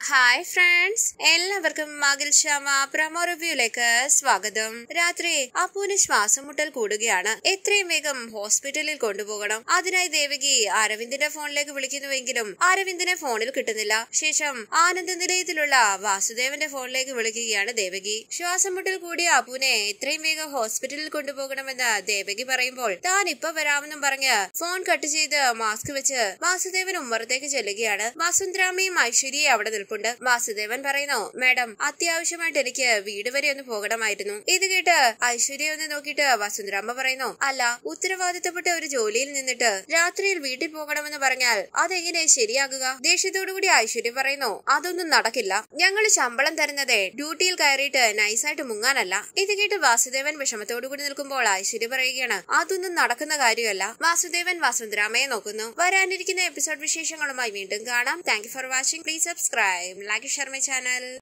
Hi friends, എല്ലാവർക്കും മകിൽ Shyama promo റിവ്യൂയിലേക്ക് സ്വാഗതം. രാത്രി അപ്പുവിന് ശ്വാസം മുട്ടൽ കൂടുകയാണ്. എത്രയും വേഗം ഹോസ്പിറ്റലിൽ കൊണ്ടുപോകണം. അതിനായി ദേവകി അരവിന്ദിന്റെ ഫോണിലേക്ക് വിളിക്കുന്നുവെങ്കിലും അരവിന്ദിനെ ഫോണിൽ കിട്ടുന്നില്ല. ശേഷം ആനന്ദ നിലയത്തിലുള്ള വാസുദേവന്റെ ഫോണിലേക്ക് വിളിക്കുകയാണ് ദേവകി. ശ്വാസം മുട്ടൽ കൂടിയ അപ്പുവിനെ എത്രയും വേഗം ഹോസ്പിറ്റലിൽ കൊണ്ടുപോകണമെന്ന് ദേവകി പറയുമ്പോൾ താൻ ഇപ്പൊ വരാമെന്നും പറഞ്ഞ് ഫോൺ കട്ട് ചെയ്ത് മാസ്ക് വെച്ച് വാസുദേവൻ ഉമ്മറത്തേക്ക് ചെല്ലുകയാണ്. വസുന്ധരാമയും ഐശ്വര്യയും അവിടെ നിൽപ്പുണ്ട്. വാസുദേവൻ പറയുന്നു, മാഡം അത്യാവശ്യമായിട്ട് എനിക്ക് വീട് വരെ ഒന്ന് പോകണമായിരുന്നു. ഇത് കേട്ട് ഐശ്വര്യ ഒന്ന് നോക്കിയിട്ട് വസുന്ധരാമ്മ പറയുന്നു, അല്ല, ഉത്തരവാദിത്തപ്പെട്ട ഒരു ജോലിയിൽ നിന്നിട്ട് രാത്രിയിൽ വീട്ടിൽ പോകണമെന്ന് പറഞ്ഞാൽ അതെങ്ങനെ ശരിയാകുക? ദേഷ്യത്തോടുകൂടി ഐശ്വര്യ പറയുന്നു, അതൊന്നും നടക്കില്ല. ഞങ്ങൾ ശമ്പളം തരുന്നതേ ഡ്യൂട്ടിയിൽ കയറിയിട്ട് നൈസായിട്ട് മുങ്ങാനല്ല. ഇത് കേട്ട് വാസുദേവൻ വിഷമത്തോടുകൂടി നിൽക്കുമ്പോൾ ഐശ്വര്യ പറയുകയാണ്, അതൊന്നും നടക്കുന്ന കാര്യമല്ല. വാസുദേവൻ വസുന്ധരാമയെ നോക്കുന്നു. വരാനിരിക്കുന്ന എപ്പിസോഡ് വിശേഷങ്ങളുമായി വീണ്ടും കാണാം. Thank you for watching. Please subscribe, like, share my channel.